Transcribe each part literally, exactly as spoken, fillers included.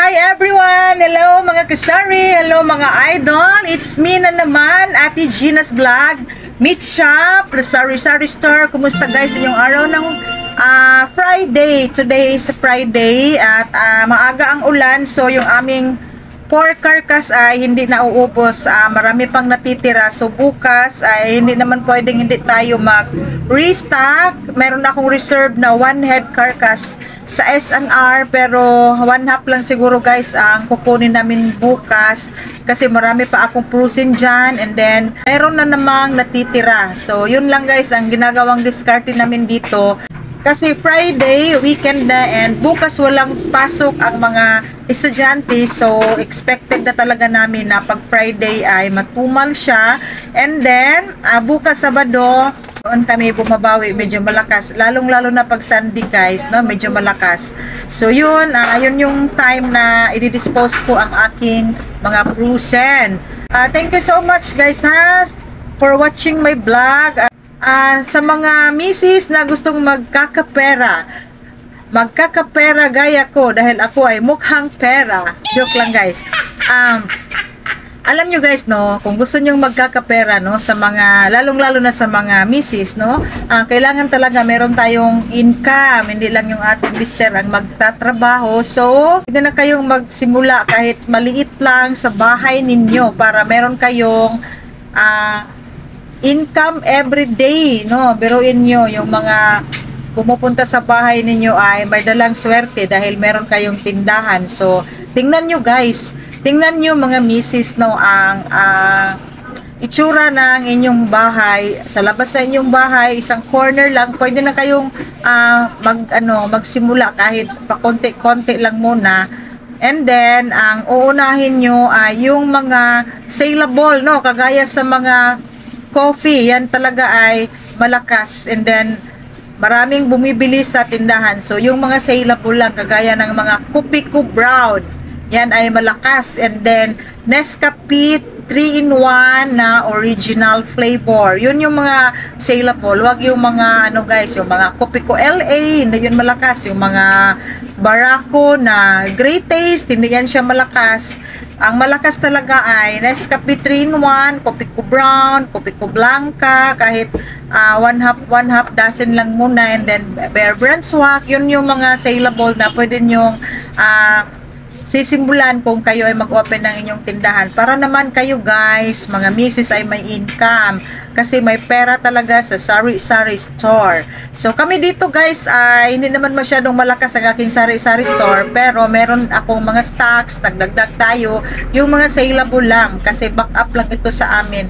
Hi everyone! Hello mga kasari! Hello mga idol! It's me na naman, Ate Gina's Vlog, Meat Shop, Sari Sari Store. Kumusta guys inyong araw ng uh, Friday? Today is Friday at uh, maaga ang ulan, so yung aming pork carcass ay hindi nauubos, uh, marami pang natitira, so bukas ay hindi naman pwedeng hindi tayo mag restock. Meron akong reserve na one head carcass sa S and R, pero one half lang siguro guys ang kukunin namin bukas kasi marami pa akong prusin dyan, and then meron na namang natitira. So yun lang guys ang ginagawang discarte namin dito kasi Friday, weekend na, and bukas walang pasok ang mga estudyante, so expected na talaga namin na pag Friday ay matumal siya, and then uh, bukas Sabado doon kami bumabawi, medyo malakas, lalong lalo na pag Sunday guys, no, medyo malakas. So yun, uh, yun yung time na i-dispose ko ang aking mga prusen. Uh, thank you so much guys ha for watching my vlog. Uh, sa mga misis na gustong magkakapera, magkakapera gaya ko dahil ako ay mukhang pera. Joke lang guys. Um, alam nyo guys, no, kung gusto nyo magkakapera, no, sa mga, lalong-lalo na sa mga misis, no, uh, kailangan talaga meron tayong income, hindi lang yung ating mister ang magtatrabaho. So, hindi na kayong magsimula kahit maliit lang sa bahay ninyo para meron kayong ah, uh, income every day, no? Biruin nyo, yung mga pumupunta sa bahay ninyo ay may dalang swerte dahil meron kayong tindahan. So, tingnan nyo guys, tingnan nyo mga misis, no, ang uh, itsura ng inyong bahay. Sa labas sa inyong bahay, isang corner lang, pwede na kayong uh, mag, ano, magsimula kahit pa konti-konti lang muna. And then, ang uunahin nyo ay yung mga saleable, no? Kagaya sa mga coffee, yan talaga ay malakas, and then maraming bumibili sa tindahan. So yung mga saleable lang kagaya ng mga Kopiko Brown, yan ay malakas, and then Nescafe three in one na original flavor, yun yung mga saleable. Wag yung mga ano guys, yung mga Kopiko L A, hindi yun malakas. Yung mga Barako na great taste, hindi yan siya malakas. Ang malakas talaga ay Nescafe three in one, Kopiko Brown, Kopiko Blanca, kahit uh, one half one half dozen lang muna, and then Bear Brand Swak. Yun yung mga saleable na pwede nyong uh, sisimulan kung kayo ay mag-open ng inyong tindahan. Para naman kayo guys, mga misis, ay may income kasi may pera talaga sa Sari Sari Store. So kami dito guys ay hindi naman masyadong malakas ang aking Sari Sari Store, pero meron akong mga stocks, nagdagdag tayo, yung mga saleable lang kasi back up lang ito sa amin.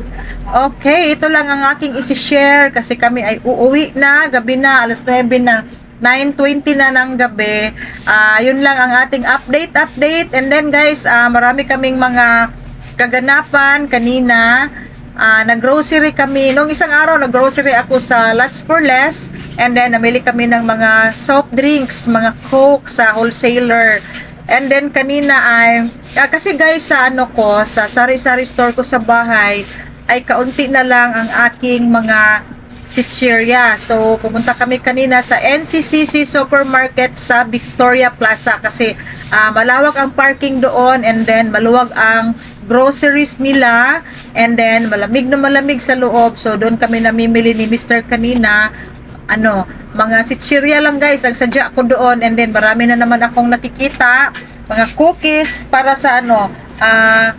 Okay, ito lang ang aking isi-share kasi kami ay uuwi na, gabi na, alas nuwebe na, nine twenty na ng gabi. Uh, yun lang ang ating update update and then guys, uh, marami kaming mga kaganapan kanina. Uh, nag-grocery kami nung isang araw, nag-grocery ako sa Lots for Less, and then namili kami ng mga soft drinks, mga Coke sa wholesaler. And then kanina ay uh, kasi guys sa ano ko, sa sari-sari store ko sa bahay ay kaunti na lang ang aking mga chichirya. So, pumunta kami kanina sa N C C C Supermarket sa Victoria Plaza kasi uh, malawak ang parking doon, and then maluwag ang groceries nila, and then malamig na malamig sa loob. So, doon kami namimili ni mister kanina. Ano, mga chichirya lang guys ang sadya ko doon, and then marami na naman akong nakikita, mga cookies para sa ano, ah, uh,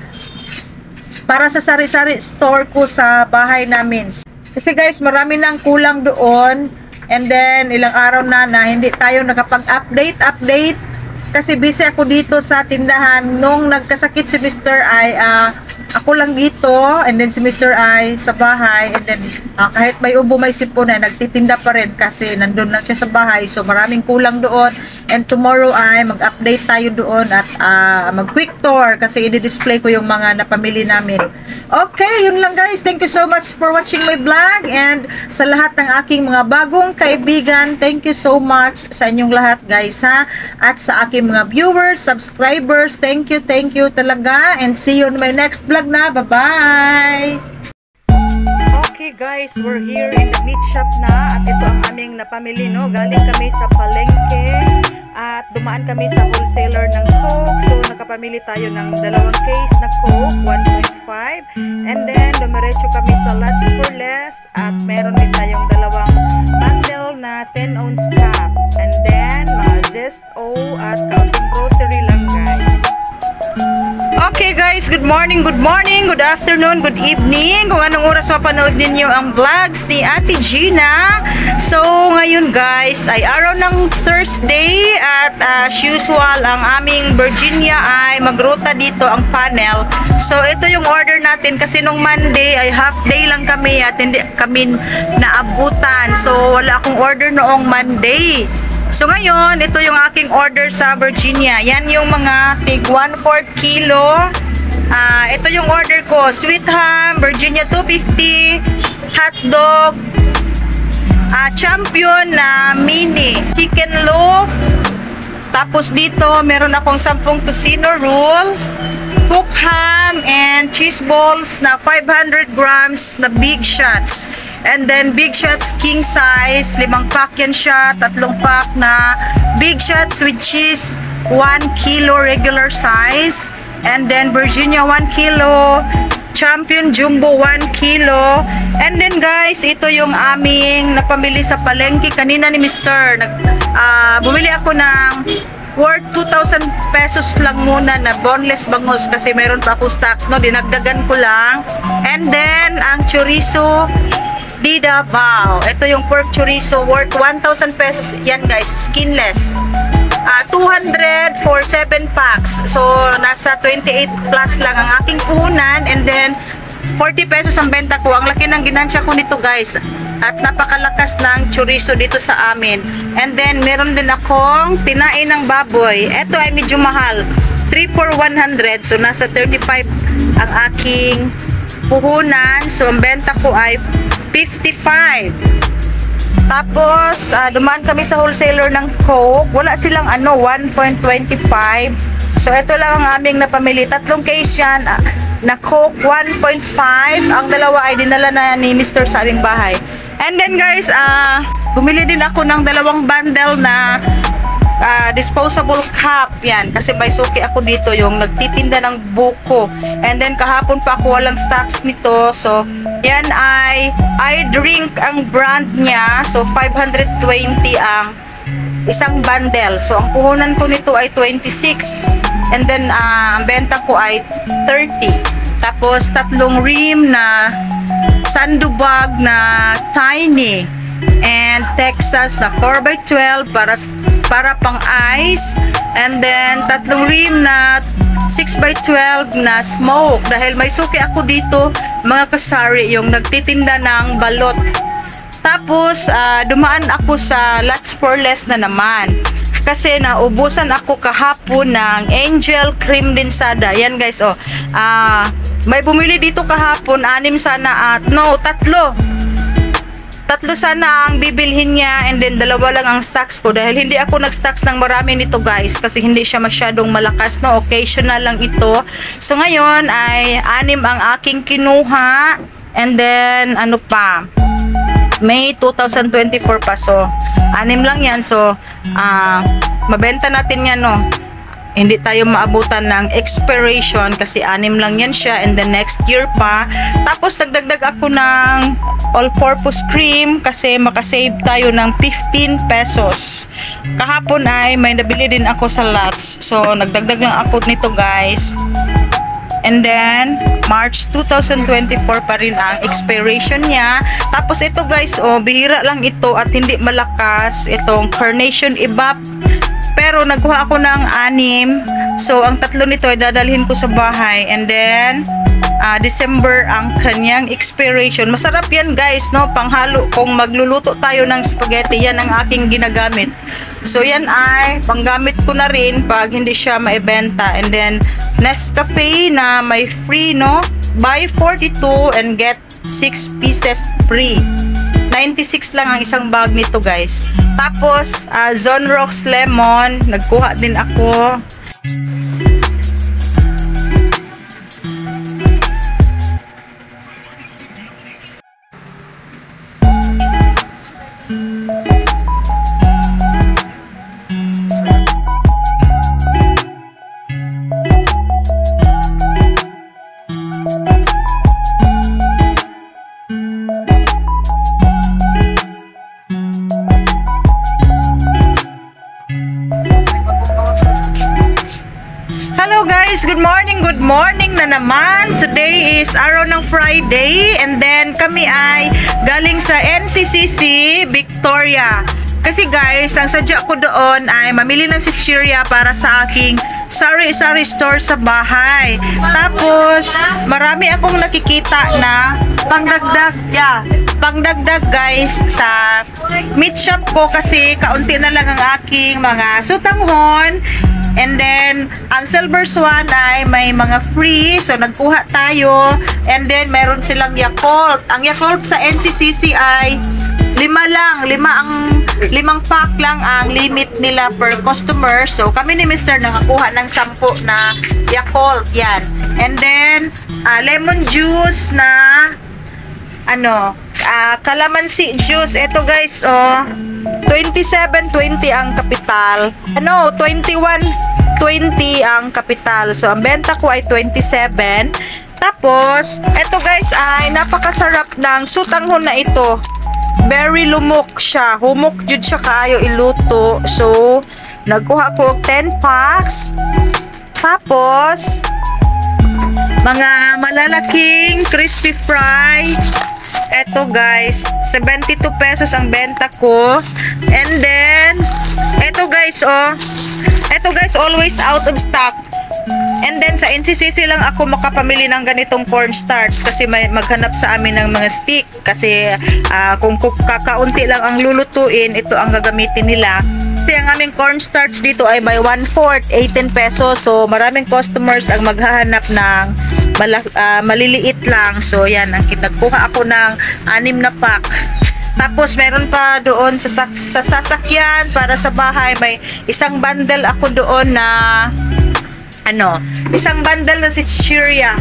para sa sari-sari store ko sa bahay namin. Kasi guys, marami nang kulang doon, and then ilang araw na na hindi tayo nakapag-update update kasi busy ako dito sa tindahan. Nung nagkasakit si mister ay uh, ako lang dito, and then si mister ay sa bahay, and then uh, kahit may ubo may sipon na nagtitinda pa rin kasi nandun lang siya sa bahay. So maraming kulang doon, and tomorrow ay mag-update tayo doon at uh, mag-quick tour kasi i-display ko yung mga napamili namin. Okay, yun lang guys. Thank you so much for watching my vlog, and sa lahat ng aking mga bagong kaibigan, thank you so much sa inyong lahat guys ha, at sa aking mga viewers, subscribers, thank you, thank you talaga, and see you on my next vlog na. Bye-bye! Okay guys, we're here in the meat shop na, at ito ang aming napamili, no? Galing kami sa palengke at dumaan kami sa wholesaler ng Coke. So nakapamili tayo ng dalawang case na Coke, one point five. And then, dumiretso kami sa Lots for Less at meron din tayong dalawang bundle na ten ounce cup. And then, mga Zesto at kaunting grocery lang, guys. Okay guys, good morning, good morning, good afternoon, good evening. Kung anong oras mapanood ninyo ang vlogs ni Ate Gina. So ngayon guys ay araw ng Thursday at uh, as usual ang aming Virginia ay magruta dito ang funnel. So ito yung order natin kasi nung Monday ay half day lang kami at hindi kami naabutan. So wala akong order noong Monday. So ngayon, ito yung aking order sa Virginia. Yan yung mga tig one fourth kilo. Uh, ito yung order ko. Sweet ham, Virginia two fifty, hot dog, uh, champion na mini, chicken loaf. Tapos dito, meron akong sampung tocino roll, cooked ham, and cheese balls na five hundred grams na big shots. And then big shots king size, limang pack yan siya, tatlong pack na big shots with cheese, one kilo regular size. And then Virginia one kilo, champion jumbo one kilo. And then guys, ito yung aming napamili sa palengke kanina ni Mister Nag, uh, bumili ako ng worth two thousand pesos lang muna na boneless bangus kasi meron pa ako stocks, no? Dinagdagan ko lang. And then ang chorizo di Davao. Ito yung pork chorizo worth one thousand pesos. Yan guys, skinless. Uh, two hundred for seven packs. So, nasa twenty-eight plus lang ang aking puhunan. And then, forty pesos ang benta ko. Ang laki ng ginansya ko nito guys. At napakalakas ng chorizo dito sa amin. And then, meron din akong tinain ng baboy. Ito ay medyo mahal. three for one hundred. So, nasa thirty-five ang aking puhunan. So, ang benta ko ay fifty-five. Tapos, uh, dumaan kami sa wholesaler ng Coke. Wala silang ano, one point two five. So, ito lang ang aming napamili. Tatlong case yan uh, na Coke one point five. Ang dalawa ay dinala na ni Mister sa aming bahay. And then guys, uh, bumili din ako ng dalawang bundle na uh, disposable cup. Yan. Kasi may suki ako dito yung nagtitinda ng buko. And then kahapon pa ako walang stocks nito. So, yan ay I Drink ang brand niya. So, five hundred twenty ang isang bundle. So, ang puhunan ko nito ay twenty-six. And then, uh, ang benta ko ay thirty. Tapos, tatlong rim na sandubag na tiny. And Texas na four by twelve para, para pang ice. And then, tatlong rim na six by twelve na smoke. Dahil may suki ako dito, mga kasari, yung nagtitinda ng balot. Tapos, uh, dumaan ako sa Lots for Less na naman. Kasi naubusan ako kahapon ng Angel Cream Densada. Yan guys, oh. Uh, may bumili dito kahapon, anim sana at, no, tatlo. Tatlo sana ang bibilhin niya and then dalawa lang ang stocks ko dahil hindi ako nag-stocks ng marami nito guys kasi hindi siya masyadong malakas, no, occasional lang ito. So ngayon ay anim ang aking kinuha and then ano pa, May two thousand twenty-four pa, so anim lang yan. So uh, mabenta natin yan, no. Hindi tayo maabutan ng expiration kasi anim lang yan siya and the next year pa. Tapos nagdagdag ako ng all-purpose cream kasi makasave tayo ng fifteen pesos. Kahapon ay may nabili din ako sa Lots. So nagdagdag lang ako nito guys. And then March two thousand twenty-four pa rin ang expiration niya. Tapos ito guys, oh, bihira lang ito at hindi malakas itong Carnation Evap. Pero nagkuha ako ng anim. So ang tatlo nito ay dadalhin ko sa bahay. And then uh, December ang kanyang expiration. Masarap yan guys, no? Panghalo kung magluluto tayo ng spaghetti, yan ang aking ginagamit. So yan ay panggamit ko na rin pag hindi siya maibenta. And then Nescafe na may free, no? Buy forty-two and get six pieces free. ninety-six lang ang isang bag nito guys. Tapos uh, Zonrox Lemon, nagkuha din ako. Hello guys, good morning, good morning na naman. Today is araw ng Friday and then kami ay galing sa N C C C Victoria. Kasi guys, ang sadya ko doon ay mamili ng chichirya para sa aking sari-sari store sa bahay. Tapos, marami akong nakikita na pangdagdag, yeah, pangdagdag guys sa meat shop ko kasi kaunti na lang ang aking mga sutanghon. And then, ang Silver Swan ay may mga free. So, nagkuha tayo. And then, meron silang Yakult. Ang Yakult sa N C C C ay lima lang. Lima ang, limang pack lang ang limit nila per customer. So, kami ni Mister nakakuha ng sampu na Yakult. Yan. And then, uh, lemon juice na ano, uh, calamansi juice. Ito guys, oh. twenty-seven twenty ang kapital. Ano, twenty-one twenty ang kapital. So, ang benta ko ay twenty-seven. Tapos, eto guys ay napakasarap ng sutanghon na ito. Very lumok siya. Humok jud siya kaayo iluto. So, nagkuha ko og ten packs. Tapos, mga malalaking crispy fry. Eto guys, seventy-two pesos ang benta ko. And then, eto guys, oh. Eto guys, always out of stock. And then, sa N C C C lang ako makapamili ng ganitong cornstarch kasi may maghanap sa amin ng mga stick. Kasi uh, kung kakaunti lang ang lulutuin, ito ang gagamitin nila. Kasi ang aming cornstarch dito ay by one fourth, eighteen pesos. So, maraming customers ang maghahanap ng Mala, uh, maliliit lang. So, yan. Ang kinagkuha ako ng anim na pack. Tapos, meron pa doon sa, sa sasakyan para sa bahay. May isang bundle ako doon na ano, isang bundle na si chichirya.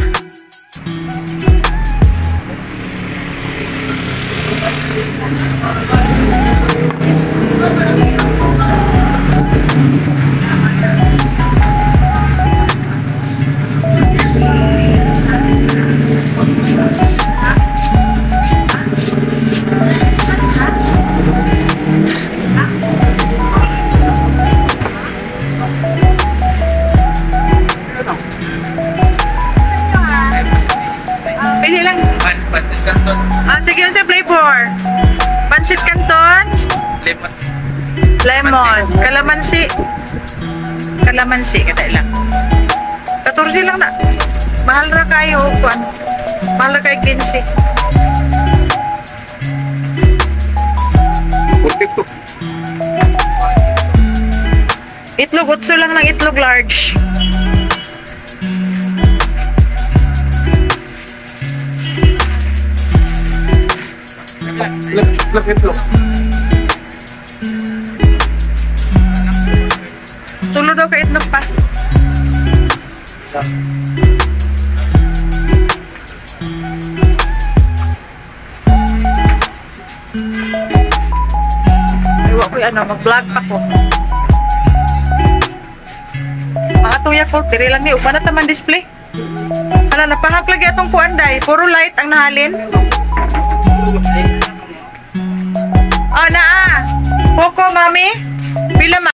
Pili lang. Pansit Canton. Ah, sige yun sa flavor. Pansit Canton. Lemon. Lemon. Kalamansi. Kalamansi. Kada lang. fourteen lang na. Mahal na kayo. Kuan. Mahal na kayo fifteen. forty-two. Itlog. Utso lang ng itlog large. Look, look, look. Tulo daw ka itlog pa. Iwa ko ano, mag-vlog pa ko. Mga tuya ko, tiri lang ni, upa na taman display. Hala, napahak lagi atong kuanday. Puro light ang nahalin. Oh, naa. Coco, mami. Pila ma?